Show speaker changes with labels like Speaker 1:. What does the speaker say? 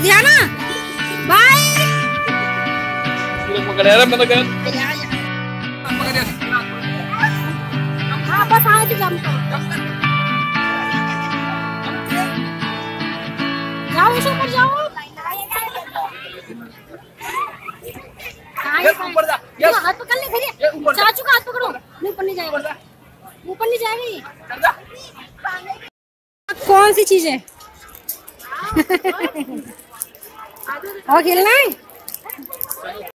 Speaker 1: ध्यान बाय। हाँ बस आए थे जम जाओ इसे ऊपर जाओ। हाथ पकड़ ले भैया, चाचू का हाथ पकड़ो। नहीं ऊपर नहीं जाएगा, ऊपर नहीं जाएगी। कौन सी चीज है? और खेलना है?